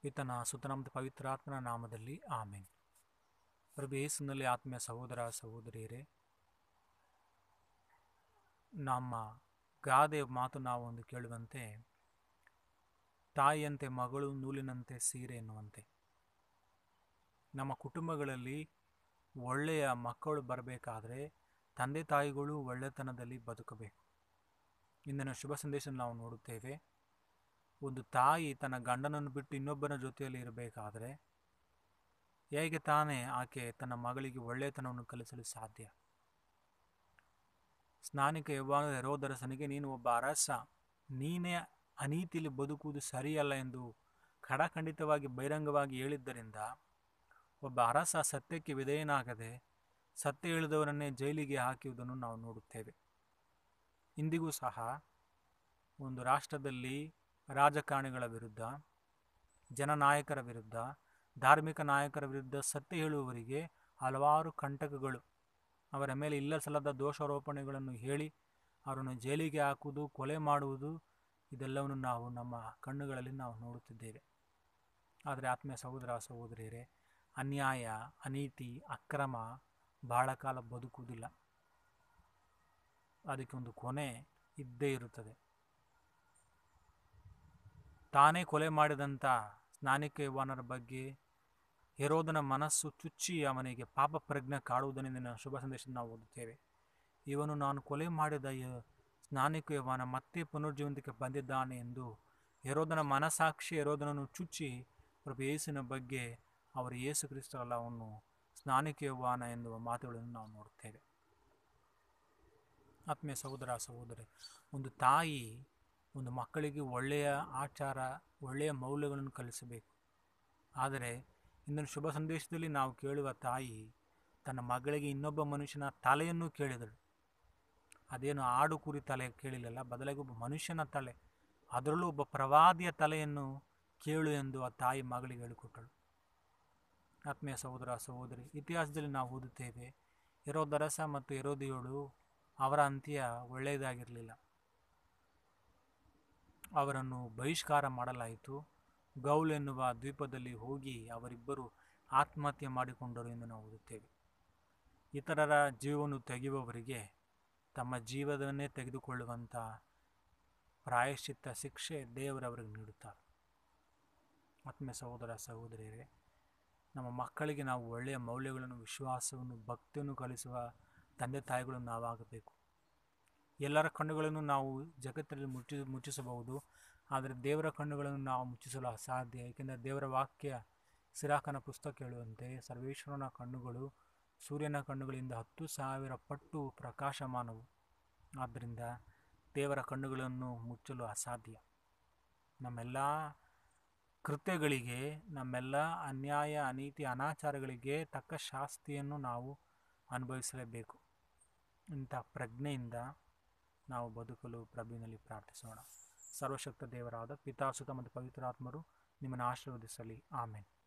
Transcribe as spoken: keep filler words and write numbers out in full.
ಪಿತನ ಸುತನ ಮತ್ತು ಪವಿತ್ರಾತ್ಮನ ನಾಮದಲ್ಲಿ ಆಮೇನ್. ಪ್ರಭು ಯೇಸುವಿನಲ್ಲಿ ಆತ್ಮೀಯ ಸಹೋದರ ಸಹೋದರಿಯರೇ, ನಮ್ಮ ಗಾದೆ ಮಾತು ನಾವು ಒಂದು ಕೇಳುವಂತೆ, ತಾಯಿಯಂತೆ ಮಗಳು, ನೂಲಿನಂತೆ ಸೀರೆ ಎನ್ನುವಂತೆ ನಮ್ಮ ಕುಟುಂಬಗಳಲ್ಲಿ ಒಳ್ಳೆಯ ಮಕ್ಕಳು ಬರಬೇಕಾದ್ರೆ ತಂದೆ ತಾಯಿಗಳು ಒಳ್ಳೆತನದಲ್ಲಿ ಬದುಕಬೇಕು. ಇಂದಿನ ಶುಭ ಸಂದೇಶ ನಾವು ನೋಡುತ್ತೇವೆ. ಒಂದು ತಾಯಿ ತನ್ನ ಗಂಡನನ್ನು ಬಿಟ್ಟು ಇನ್ನೊಬ್ಬನ ಜೊತೆಯಲ್ಲಿ ಇರಬೇಕಾದರೆ ಹೇಗೆ ತಾನೇ ಆಕೆ ತನ್ನ ಮಗಳಿಗೆ ಒಳ್ಳೆಯತನವನ್ನು ಕಲಿಸಲು ಸಾಧ್ಯ? ಸ್ನಾನಿಕ ಯೌವನದ ಹೆರೋದರಸನಿಗೆ, ನೀನು ಒಬ್ಬ ಅರಸ, ನೀನೇ ಅನೀತಿಯಲ್ಲಿ ಬದುಕುವುದು ಸರಿಯಲ್ಲ ಎಂದು ಖಡಖಂಡಿತವಾಗಿ ಬಹಿರಂಗವಾಗಿ ಹೇಳಿದ್ದರಿಂದ ಒಬ್ಬ ಅರಸ ಸತ್ಯಕ್ಕೆ ವಿಧೇಯನಾಗದೆ ಸತ್ಯ ಹೇಳಿದವರನ್ನೇ ಜೈಲಿಗೆ ಹಾಕಿರುವುದನ್ನು ನಾವು ನೋಡುತ್ತೇವೆ. ಇಂದಿಗೂ ಸಹ ಒಂದು ರಾಷ್ಟ್ರದಲ್ಲಿ ರಾಜಕಾರಣಿಗಳ ವಿರುದ್ಧ, ಜನನಾಯಕರ ವಿರುದ್ಧ, ಧಾರ್ಮಿಕ ನಾಯಕರ ವಿರುದ್ಧ ಸತ್ಯ ಹೇಳುವವರಿಗೆ ಹಲವಾರು ಕಂಟಕಗಳು, ಅವರ ಮೇಲೆ ಇಲ್ಲ ಸಲ್ಲದ ದೋಷಾರೋಪಣೆಗಳನ್ನು ಹೇಳಿ ಅವರನ್ನು ಜೈಲಿಗೆ ಹಾಕುವುದು, ಕೊಲೆ ಮಾಡುವುದು, ಇದೆಲ್ಲವನ್ನು ನಾವು ನಮ್ಮ ಕಣ್ಣುಗಳಲ್ಲಿ ನಾವು ನೋಡುತ್ತಿದ್ದೇವೆ. ಆದರೆ ಆತ್ಮೀಯ ಸಹೋದರ ಸಹೋದರಿಯರೇ, ಅನ್ಯಾಯ, ಅನೀತಿ, ಅಕ್ರಮ ಬಹಳ ಕಾಲ ಬದುಕುವುದಿಲ್ಲ. ಅದಕ್ಕೆ ಒಂದು ಕೊನೆ ಇದ್ದೇ ಇರುತ್ತದೆ. ತಾನೇ ಕೊಲೆ ಮಾಡಿದಂಥ ಸ್ನಾನಿಕ ಯೌವನರ ಬಗ್ಗೆ ಹೆರೋದನ ಮನಸ್ಸು ಚುಚ್ಚಿ ಅವನಿಗೆ ಪಾಪ ಪ್ರಜ್ಞೆ ಕಾಡುವುದರಿಂದ ಶುಭ ಸಂದೇಶವನ್ನು ನಾವು ಓದುತ್ತೇವೆ. ಇವನು ನಾನು ಕೊಲೆ ಮಾಡಿದ ಸ್ನಾನಿಕ ಯೌವನ ಮತ್ತೆ ಪುನರ್ಜೀವಂತಿಕೆ ಬಂದಿದ್ದಾನೆ ಎಂದು ಹೆರೋದನ ಮನಸಾಕ್ಷಿ ಹೆರೋದನನ್ನು ಚುಚ್ಚಿ ಪ್ರಭು ಯೇಸುವಿನ ಬಗ್ಗೆ ಅವರು ಯೇಸು ಕ್ರಿಸ್ತರಲ್ಲ, ಅವನು ಸ್ನಾನಿಕ ಯೌವನ ಎನ್ನುವ ಮಾತುಗಳನ್ನು ನಾವು ನೋಡುತ್ತೇವೆ. ಆತ್ಮೀಯ ಸಹೋದರ ಸಹೋದರಿ, ಒಂದು ತಾಯಿ ಒಂದು ಮಕ್ಕಳಿಗೆ ಒಳ್ಳೆಯ ಆಚಾರ, ಒಳ್ಳೆಯ ಮೌಲ್ಯಗಳನ್ನು ಕಲಿಸಬೇಕು. ಆದರೆ ಇಂದಿನ ಶುಭ ಸಂದೇಶದಲ್ಲಿ ನಾವು ಕೇಳುವ ತಾಯಿ ತನ್ನ ಮಗಳಿಗೆ ಇನ್ನೊಬ್ಬ ಮನುಷ್ಯನ ತಲೆಯನ್ನು ಕೇಳಿದಳು. ಅದೇನು ಆಡು ಕುರಿ ತಲೆ ಕೇಳಿಲ್ಲ, ಬದಲಾಗಿ ಒಬ್ಬ ಮನುಷ್ಯನ ತಲೆ, ಅದರಲ್ಲೂ ಒಬ್ಬ ಪ್ರವಾದಿಯ ತಲೆಯನ್ನು ಕೇಳು ಎಂದು ಆ ತಾಯಿ ಮಗಳಿಗೆ ಹೇಳಿಕೊಟ್ಟಳು. ಆತ್ಮೀಯ ಸಹೋದರ ಸಹೋದರಿ, ಇತಿಹಾಸದಲ್ಲಿ ನಾವು ಓದುತ್ತೇವೆ, ಹೆರೋದರಸ ಮತ್ತು ಹೆರೋದಿಯೋಳು ಅವರ ಅಂತ್ಯ ಒಳ್ಳೆಯದಾಗಿರಲಿಲ್ಲ. ಅವರನ್ನು ಬಹಿಷ್ಕಾರ ಮಾಡಲಾಯಿತು. ಗೌಲ್ ಎನ್ನುವ ದ್ವೀಪದಲ್ಲಿ ಹೋಗಿ ಅವರಿಬ್ಬರು ಆತ್ಮಹತ್ಯೆ ಮಾಡಿಕೊಂಡರು ಎಂದು ನಾವು ಓದುತ್ತೇವೆ. ಇತರರ ಜೀವವನ್ನು ತೆಗೆಯುವವರಿಗೆ ತಮ್ಮ ಜೀವವನ್ನೇ ತೆಗೆದುಕೊಳ್ಳುವಂಥ ಪ್ರಾಯಶ್ಚಿತ್ತ ಶಿಕ್ಷೆ ದೇವರವರಿಗೆ ನೀಡುತ್ತಾರೆ. ಆತ್ಮೀಯ ಸಹೋದರ ಸಹೋದರಿಯರೇ, ನಮ್ಮ ಮಕ್ಕಳಿಗೆ ನಾವು ಒಳ್ಳೆಯ ಮೌಲ್ಯಗಳನ್ನು, ವಿಶ್ವಾಸವನ್ನು, ಭಕ್ತಿಯನ್ನು ಕಲಿಸುವ ತಂದೆ ತಾಯಿಗಳನ್ನು ನಾವಾಗಬೇಕು. ಎಲ್ಲರ ಕಣ್ಣುಗಳನ್ನು ನಾವು ಜಗತ್ತಲ್ಲಿ ಮುಚ್ಚಿ ಮುಚ್ಚಿಸಬಹುದು ಆದರೆ ದೇವರ ಕಣ್ಣುಗಳನ್ನು ನಾವು ಮುಚ್ಚಿಸಲು ಅಸಾಧ್ಯ. ಏಕೆಂದರೆ ದೇವರ ವಾಕ್ಯ ಸಿರಾಕನ ಪುಸ್ತಕ ಹೇಳುವಂತೆ, ಸರ್ವೇಶ್ವರನ ಕಣ್ಣುಗಳು ಸೂರ್ಯನ ಕಣ್ಣುಗಳಿಂದ ಹತ್ತು ಸಾವಿರ ಪಟ್ಟು ಪ್ರಕಾಶಮಾನವು. ಆದ್ದರಿಂದ ದೇವರ ಕಣ್ಣುಗಳನ್ನು ಮುಚ್ಚಲು ಅಸಾಧ್ಯ. ನಮ್ಮೆಲ್ಲ ಕೃತ್ಯಗಳಿಗೆ, ನಮ್ಮೆಲ್ಲ ಅನ್ಯಾಯ, ಅನೀತಿ, ಅನಾಚಾರಗಳಿಗೆ ತಕ್ಕ ಶಾಸ್ತಿಯನ್ನು ನಾವು ಅನುಭವಿಸಲೇಬೇಕು. ಇಂಥ ಪ್ರಜ್ಞೆಯಿಂದ ನಾವು ಬದುಕಲು ಪ್ರಭುವಿನಲ್ಲಿ ಪ್ರಾರ್ಥಿಸೋಣ. ಸರ್ವಶಕ್ತ ದೇವರಾದ ಪಿತಾ, ಸುತ ಮತ್ತು ಪವಿತ್ರಾತ್ಮರು ನಿಮ್ಮನ್ನು ಆಶೀರ್ವದಿಸಲಿ. ಆಮೇನ್.